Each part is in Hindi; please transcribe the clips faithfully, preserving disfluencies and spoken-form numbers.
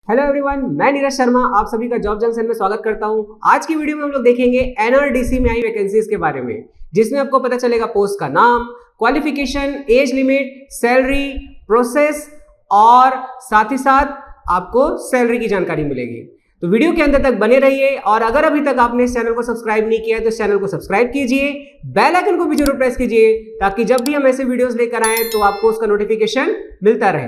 हेलो एवरीवन, मैं नीरज शर्मा आप सभी का जॉब जंक्शन में स्वागत करता हूं। आज की वीडियो में हम लोग देखेंगे एनआरडीसी में आई वैकेंसीज के बारे में, जिसमें आपको पता चलेगा पोस्ट का नाम, qualification, age limit, salary, process और साथ ही साथ आपको सैलरी की जानकारी मिलेगी। तो वीडियो के अंत तक बने रहिए और अगर अभी तक आपने इस चैनल को सब्सक्राइब नहीं किया है तो इस चैनल को सब्सक्राइब कीजिए, बेल आइकन को भी जरूर प्रेस कीजिए ताकि जब भी हम ऐसे वीडियोस लेकर आए तो आपको उसका नोटिफिकेशन मिलता रहे।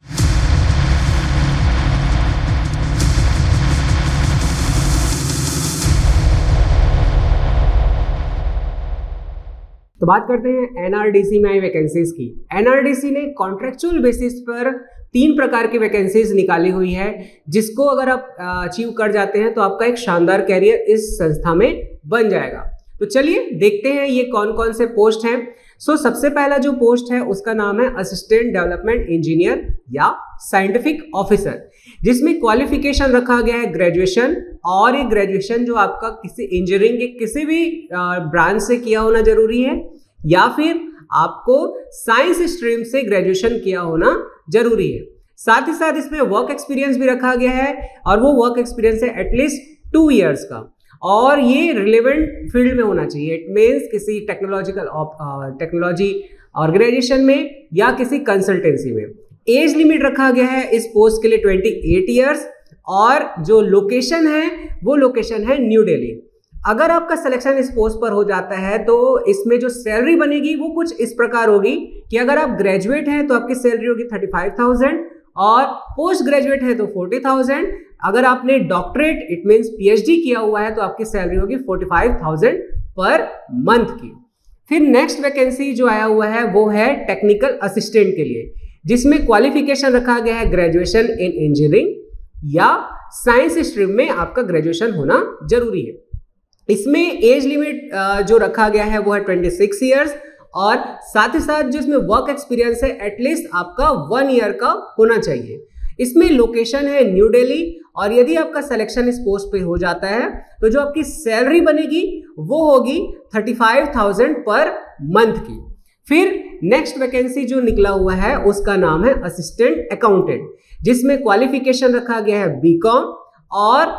तो बात करते हैं एनआरडीसी में आई वैकेंसीज की। एनआरडीसी ने कॉन्ट्रेक्चुअल बेसिस पर तीन प्रकार की वैकेंसीज निकाली हुई है, जिसको अगर आप अचीव कर जाते हैं तो आपका एक शानदार कैरियर इस संस्था में बन जाएगा। तो चलिए देखते हैं ये कौन कौन से पोस्ट हैं। सो so, सबसे पहला जो पोस्ट है उसका नाम है असिस्टेंट डेवलपमेंट इंजीनियर या साइंटिफिक ऑफिसर, जिसमें क्वालिफिकेशन रखा गया है ग्रेजुएशन, और ये ग्रेजुएशन जो आपका किसी इंजीनियरिंग के किसी भी ब्रांच से किया होना जरूरी है या फिर आपको साइंस स्ट्रीम से ग्रेजुएशन किया होना जरूरी है। साथ ही साथ इसमें वर्क एक्सपीरियंस भी रखा गया है और वो वर्क एक्सपीरियंस है एटलीस्ट टू इयर्स का, और ये रिलेवेंट फील्ड में होना चाहिए। इट मीन्स किसी टेक्नोलॉजिकल टेक्नोलॉजी ऑर्गेनाइजेशन में या किसी कंसल्टेंसी में। एज लिमिट रखा गया है इस पोस्ट के लिए अट्ठाईस इयर्स, और जो लोकेशन है वो लोकेशन है न्यू दिल्ली। अगर आपका सिलेक्शन इस पोस्ट पर हो जाता है तो इसमें जो सैलरी बनेगी वो कुछ इस प्रकार होगी कि अगर आप ग्रेजुएट हैं तो आपकी सैलरी होगी थर्टी फाइव थाउजेंड, और पोस्ट ग्रेजुएट है तो फोर्टी थाउजेंड। अगर आपने डॉक्टरेट इट मीन्स पीएचडी किया हुआ है तो आपकी सैलरी होगी forty five thousand per month की। फिर नेक्स्ट वैकेंसी जो आया हुआ है वो है टेक्निकल असिस्टेंट के लिए, जिसमें क्वालिफिकेशन रखा गया है ग्रेजुएशन इन इंजीनियरिंग या साइंस स्ट्रीम में आपका ग्रेजुएशन होना जरूरी है। इसमें एज लिमिट जो रखा गया है वो है ट्वेंटी सिक्स इयर्स, और साथ ही साथ जो इसमें वर्क एक्सपीरियंस है एटलीस्ट आपका वन ईयर का होना चाहिए। इसमें लोकेशन है न्यू दिल्ली, और यदि आपका सिलेक्शन इस पोस्ट पे हो जाता है तो जो आपकी सैलरी बनेगी वो होगी thirty five thousand per month की। फिर नेक्स्ट वैकेंसी जो निकला हुआ है उसका नाम है असिस्टेंट अकाउंटेंट, जिसमें क्वालिफिकेशन रखा गया है बीकॉम, और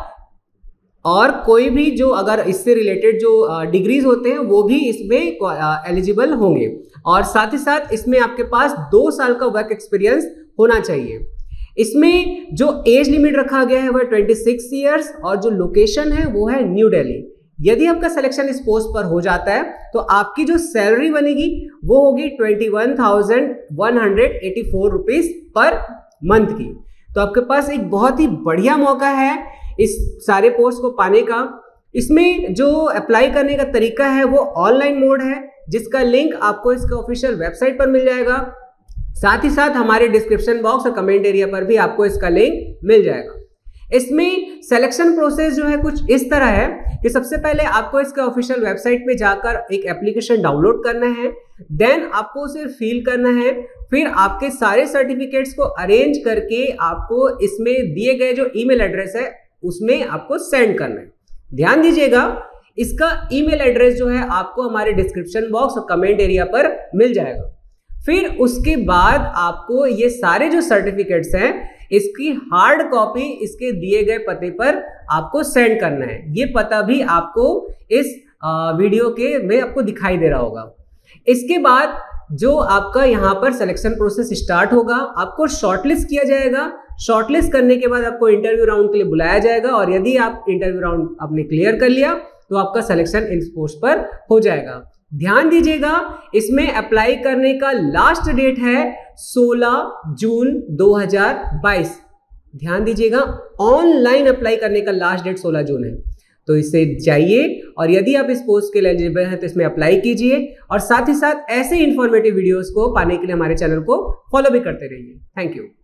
और कोई भी जो अगर इससे रिलेटेड जो डिग्रीज होते हैं वो भी इसमें एलिजिबल होंगे, और साथ ही साथ इसमें आपके पास दो साल का वर्क एक्सपीरियंस होना चाहिए। इसमें जो एज लिमिट रखा गया है वो ट्वेंटी सिक्स इयर्स, और जो लोकेशन है वो है न्यू दिल्ली। यदि आपका सिलेक्शन इस पोस्ट पर हो जाता है तो आपकी जो सैलरी बनेगी वो होगी twenty one thousand one hundred eighty four rupees per month की। तो आपके पास एक बहुत ही बढ़िया मौका है इस सारे पोस्ट को पाने का। इसमें जो अप्लाई करने का तरीका है वो ऑनलाइन मोड है, जिसका लिंक आपको इसका ऑफिशियल वेबसाइट पर मिल जाएगा। साथ ही साथ हमारे डिस्क्रिप्शन बॉक्स और कमेंट एरिया पर भी आपको इसका लिंक मिल जाएगा। इसमें सिलेक्शन प्रोसेस जो है कुछ इस तरह है कि सबसे पहले आपको इसके ऑफिशियल वेबसाइट पे जाकर एक एप्लीकेशन डाउनलोड करना है, देन आपको उसे फिल करना है, फिर आपके सारे सर्टिफिकेट्स को अरेंज करके आपको इसमें दिए गए जो ईमेल एड्रेस है उसमें आपको सेंड करना है। ध्यान दीजिएगा, इसका ईमेल एड्रेस जो है आपको हमारे डिस्क्रिप्शन बॉक्स और कमेंट एरिया पर मिल जाएगा। फिर उसके बाद आपको ये सारे जो सर्टिफिकेट्स हैं इसकी हार्ड कॉपी इसके दिए गए पते पर आपको सेंड करना है। ये पता भी आपको इस वीडियो के में आपको दिखाई दे रहा होगा। इसके बाद जो आपका यहाँ पर सिलेक्शन प्रोसेस स्टार्ट होगा, आपको शॉर्टलिस्ट किया जाएगा। शॉर्टलिस्ट करने के बाद आपको इंटरव्यू राउंड के लिए बुलाया जाएगा, और यदि आप इंटरव्यू राउंड आपने क्लियर कर लिया तो आपका सिलेक्शन इस पोस्ट पर हो जाएगा। ध्यान दीजिएगा, इसमें अप्लाई करने का लास्ट डेट है सोलह जून दो हज़ार बाईस। ध्यान दीजिएगा, ऑनलाइन अप्लाई करने का लास्ट डेट सोलह जून है। तो इसे जाइए और यदि आप इस पोस्ट के लिए एलिजिबल हैं तो इसमें अप्लाई कीजिए, और साथ ही साथ ऐसे इंफॉर्मेटिव वीडियोस को पाने के लिए हमारे चैनल को फॉलो भी करते रहिए। Thank you.